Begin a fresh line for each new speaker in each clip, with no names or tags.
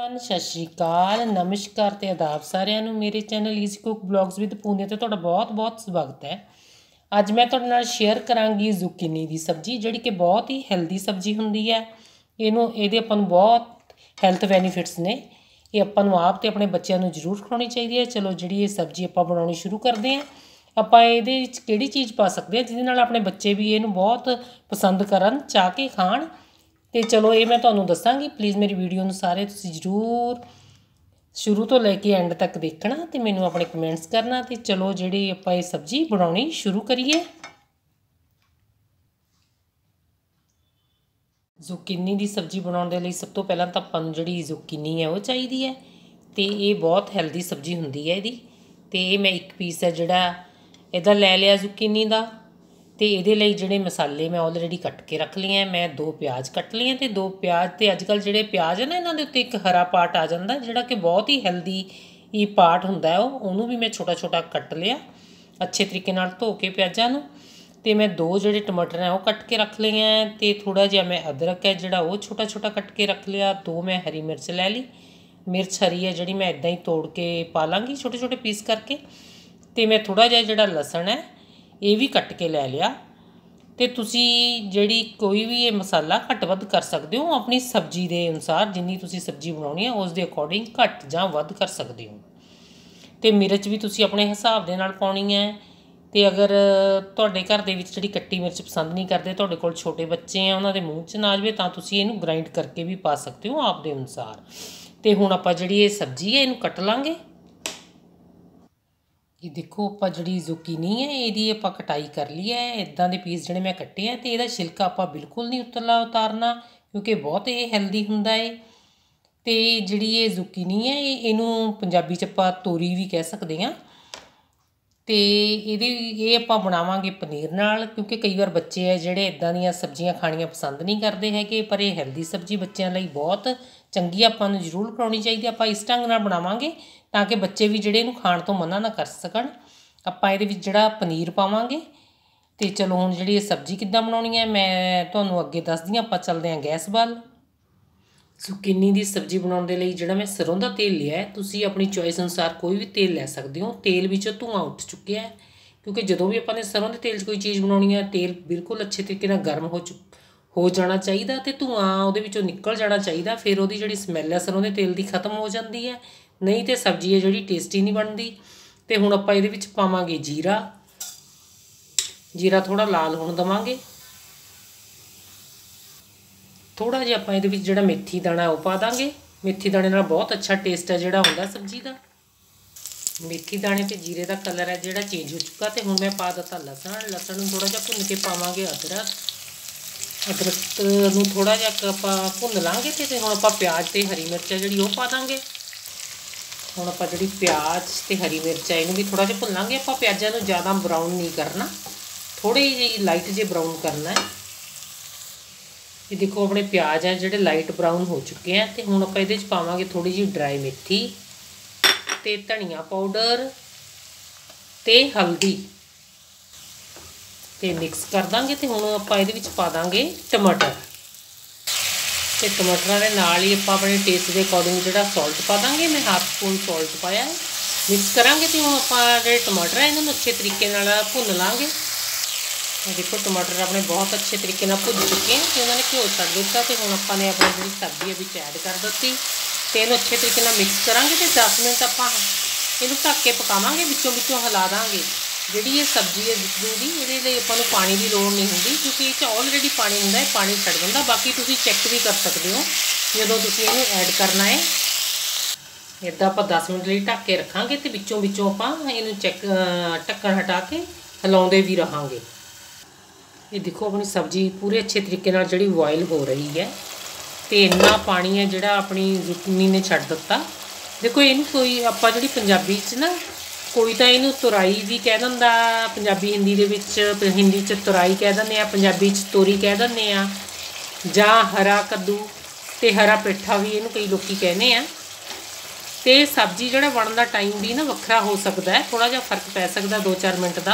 सत श्री अकाल नमस्कार ते आदाब सारिਆਂ ਨੂੰ मेरे channel easy cook blogs with Poonia ते तुहाडा बहुत बहुत स्वागत है। अज मैं तुहाडे नाल शेयर करांगी जुकीनी की सब्जी जिहड़ी कि बहुत ही हैल्दी सब्जी हुंदी है। इहनूं इहदे आपां नूं बहुत हैल्थ बेनीफिट्स ने। ये आपां नूं आप ते अपने बच्चों नूं जरूर खिलाउणी चाहिदी है। चलो जिहड़ी ये सब्जी आपां बनाउणी शुरू करदे हां। आपां इहदे विच किहड़ी चीज़ पा सकदे हां जिहदे नाल अपने बच्चे भी इहनूं बहुत पसंद करन चाह के खाण। तो चलो ये मैं तुहानूं दसांगी। प्लीज़ मेरी वीडियो नूं सारे तुसीं जरूर शुरू तो लैके एंड तक देखना तो मैनूं अपने कमेंट्स करना। तो चलो जिहड़ी आपां ये सब्जी बनाउणी शुरू करिए। जुकीनी की सब्जी बनाउण दे लई सब तो पहलां तां आपां नूं जिहड़ी जुकीनी है वो चाहीदी है। तो ये बहुत हैल्दी सब्जी हुंदी है इहदी। तो ये मैं एक पीस है जिहड़ा इहदा लै लिया जुकीनी दा। तो ये जोड़े मसाले मैं ऑलरेडी कट के रख लिए हैं। मैं 2 प्याज कट लिए तो 2 प्याज तो अजकल जोड़े प्याज है ना इन्होंने उत्ते एक हरा पार्ट आ जाता जोड़ा कि बहुत ही हैल्दी ये पार्ट होंदा है। उन्होंने भी मैं छोटा छोटा कट लिया अच्छे तरीके नाल धो के प्याज़ां नूं। ते मैं 2 जोड़े टमाटर हैं वो कट के रख लिए हैं। तो थोड़ा जिहा मैं अदरक है जोड़ा वो छोटा छोटा कट के रख लिया। 2 मैं हरी मिर्च लै ली। मिर्च हरी है जी मैं इदां ही तोड़ के पा लाँगी छोटे छोटे पीस करके। तो मैं थोड़ा जिहा जोड़ा लसन है ये भी कट के लै लिया। तो तुसी जिहड़ी कोई भी ये मसाला घट वध कर सकते हो अपनी सब्जी के अनुसार जिन्नी तुसी सब्जी बनाउणी है उस दे अकॉर्डिंग घट जां वध कर सकते हो। तो मिर्च भी तुसी अपने हिसाब दे नाल पाउणी है। तो अगर तुहाडे घर दे विच जिहड़ी कट्टी मिर्च पसंद नहीं करते तुहाडे कोल छोटे बच्चे हैं उन्हां दे मूँह च ना जावे तां तुसी इहनूं ग्राइंड करके भी पा सकते हो आप दे अनुसार। तो हुण आपां जिहड़ी ये सब्जी है इहनूं कट लांगे। ये देखो आप जी जुकीनी है यदी आप कटाई कर ली है इदा के पीस जोड़े मैं कट्टे हैं। तो यदा छिलका आप बिल्कुल नहीं उतारना क्योंकि बहुत ये हैल्दी होंदा है। तो जी ये जुकीनी है इनू पंजाबी च आप तोरी भी कह सकते हैं। तो ये आप बनावांगे पनीर नाल क्योंकि कई बार बच्चे है जोड़े इदा दी सब्जियां खानियां पसंद नहीं करते है पर यह हैल्दी सब्जी बच्चों लिए बहुत चंगी आपां नूं जरूर खिलाउणी चाहिए। आपां इस ढंग नाल बनावांगे ताकि बच्चे भी जिहड़े इहनूं खाण तो मना ना कर सकण। आपां इहदे विच जिहड़ा पनीर पावांगे। तो चलो हुण जिहड़ी ये सब्जी किद्दां बनाउणी है मैं तुहानूं अगे दसदी आं। आपां चलदे हां गैस वल। जुकीनी की सब्जी बनाउण दे लई जिहड़ा मैं सरों दा तेल लिया है तुसीं अपनी चॉइस अनुसार कोई भी तेल लै सकदे हो। तेल विचों धुआं उठ चुकिया है क्योंकि जदों भी आपां ने सरों दे तेल 'च कोई चीज़ बनाउणी है तेल बिल्कुल अच्छे तरीके नाल गर्म हो जाना चाहिए। तो धुआं उहदे विचों निकल जाना चाहिए फिर उहदी जिहड़ी स्मैल है सरों दे तेल की खत्म हो जाती है। नहीं तो सब्जी है जिहड़ी टेस्टी नहीं बनती। तो हुण आपां इहदे विच पावांगे जीरा। जीरा थोड़ा लाल होण देवांगे। थोड़ा जिहा आपां इहदे विच जिहड़ा मेथी दाणा वो पा दांगे। मेथी दाणे नाल बहुत अच्छा टेस्ट है जिहड़ा हुंदा सब्जी का। मेथी दाणे ते जीरे का कलर है जिहड़ा चेंज हो चुका। तो हुण मैं पा दिता लसन। लसन नूं थोड़ा जिहा भुन के पावांगे अदरक। अदरक नूं थोड़ा जिहा आपां भुन लांगे। तो हुण आपां प्याज ते हरी मिर्च है जिहड़ी वो पा दांगे। हुण आपां जिहड़ी प्याज ते हरी मिर्च है इहनूं भी थोड़ा जिहा भुनांगे। आपां प्याज़ां नूं ज़्यादा ब्राउन नहीं करना थोड़े जी लाइट जे ब्राउन करना है। ये देखो अपने प्याज है जिहड़े लाइट ब्राउन हो चुके हैं। तो हुण आपां इहदे च पावांगे थोड़ी जी ड्राई मेथी ते धनिया पाउडर ते हल्दी ते मिक्स कर देंगे। तो हुण आपां इहदे विच पा देंगे टमाटर। तो टमाटरां दे नाल ही आपां अपने टेस्ट के अकॉर्डिंग जिहड़ा सॉल्ट पा देंगे। मैं हाफ स्पून सॉल्ट पाया है। मिक्स करांगे तो हुण आपां जिहड़े टमाटर है इन्हां अच्छे तरीके नाल भुन लांगे। देखो टमाटर अपने बहुत अच्छे तरीके नाल भुज चुके हैं तो उन्होंने घ्यो छड्ड दिता। तो हुण आपां ने अपनी जिहड़ी सब्जी है विच ऐड कर दी। तो इहनूं अच्छे तरीके नाल मिक्स करांगे। तो 10 मिनट आपां इहनूं ढक के पकावांगे विचों विचों हिला दांगे। जिहड़ी ये सब्जी है जुकीनी दी इहदे लई आपां नूं पानी की लोड़ नहीं हुंदी क्योंकि इह 'च ऑलरेडी पानी हुंदा है पानी छड्ड दिंदा। बाकी तुसीं चैक भी कर सकते हो जदों तुसीं इहनूं ऐड करना है। इदां आपां 10 मिनट लई ढक के रखांगे तो विचों विचों आपां इहनूं चैक ढक्कन हटा के हिलाउंदे भी रहांगे। ये देखो अपनी सब्जी पूरे अच्छे तरीके नाल जिहड़ी बॉयल हो रही है। तो इन्ना पानी है जिहड़ा अपनी जुकीनी ने छड्ड दिता। देखो इहनूं कोई आपां जिहड़ी पंजाबी च ना कोई तां इहनूं तुराई भी कह दिंदा पंजाबी हिंदी दे विच। हिंदी च तुराई कह दिंदे आ पंजाबी च तोरी कह दिंदे आ जां हरा कद्दू ते हरा पेठा भी इहनूं कई लोकी कहने आ। तो सब्जी जिहड़ा बनन दा टाइम भी ना वखरा हो सकता है थोड़ा जिहा फर्क पै सकदा 2-4 मिनट का।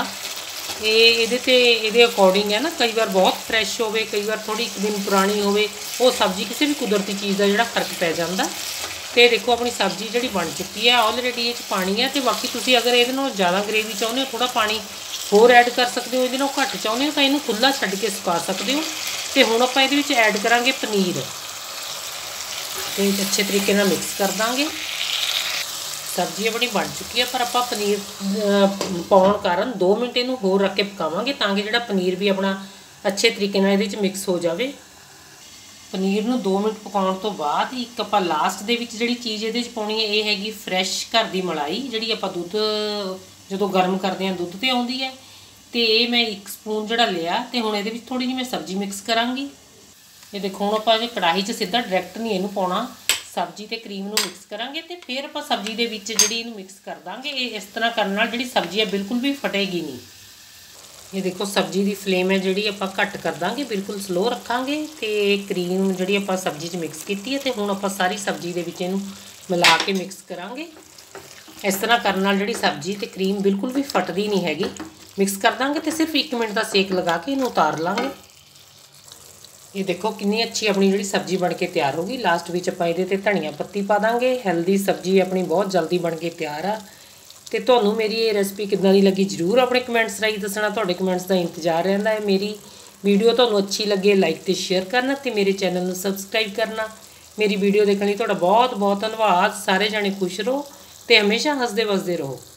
ये अकॉर्डिंग है ना कई बार बहुत फ्रैश हो कई बार थोड़ी 1 दिन पुरानी हो सब्जी किसी भी कुदरती चीज़ का जोड़ा फर्क पै जाता। तो देखो अपनी सब्जी जी बन चुकी है ऑलरेडी, ये पानी है। तो बाकी तुम अगर ये ज़्यादा ग्रेवी चाहते हो थोड़ा पानी होर ऐड कर सकते हो, ये घट चाहते हो तो इन्हू खुला छड्ड के सुका सकते हो। तो हुण आपां इहदे विच ऐड करांगे पनीर, तो अच्छे तरीके नाल मिक्स कर देंगे। सब्जी अपनी बन चुकी है, पर आपां पनीर पाउण कारण 2 मिनट इनू होर रख के पकावांगे ताकि जिहड़ा पनीर भी अपना अच्छे तरीके नाल इहदे विच मिक्स हो जाए। पनीर नूं 2 मिनट पकाउण तो बाद एक आपां लास्ट दे विच जिहड़ी चीज़ इहदे विच पाउणी है, ये हैगी फ्रैश घर दी मलाई, जिहड़ी आपां दुੱਧ जदों गर्म करदे हां दुੱਧ ते आउंदी है। तो ये मैं 1 स्पून जिहड़ा लिया, तो हुण इहदे विच थोड़ी जी मैं सब्जी मिक्स करांगी। ये देखो हुण आपां जे कढ़ाई 'च सीधा डायरैक्ट नहीं इहनूं पाउणा, सब्जी ते क्रीम नूं मिक्स करांगे तो फिर आपां सब्जी दे विच जिहड़ी इहनूं मिक्स कर दांगे। इस तरह करन नाल जिहड़ी सब्जी है बिल्कुल भी फटेगी नहीं। ये देखो सब्जी की फ्लेम है जिहड़ी आपां घट कर दांगे, बिल्कुल स्लो रखांगे। तो क्रीम जिहड़ी आपां सब्जी 'च मिक्स कीती है, तो हुण आपां सारी सब्जी दे विच इहनूं मिला के मिक्स करांगे। इस तरह करन नाल जिहड़ी सब्जी ते क्रीम बिल्कुल भी फटदी नहीं हैगी। मिक्स कर देंगे तो सिर्फ 1 मिनट का सेक लगा के इन्हूं उतार लांगे। ये देखो कितनी अच्छी अपनी जिहड़ी सब्जी बन के तैयार होगी। लास्ट विच आपां इहदे ते धनिया पत्ती पा देंगे। हेल्दी सब्जी अपनी बहुत जल्दी बन के तैयार आ। तो तुहानूं मेरी ये रेसिपी किदां दी लगी जरूर अपने कमेंट्स राही दसना। तुहाडे कमेंट्स का इंतजार रहिंदा है। मेरी वीडियो तुहानूं अच्छी लगे लाइक तो शेयर करना, तो मेरे चैनल नूं सबसक्राइब करना। मेरी वीडियो देखने तुहाडा बहुत बहुत धन्नवाद। सारे जने खुश रहो तो हमेशा हसदे वसदे रहो।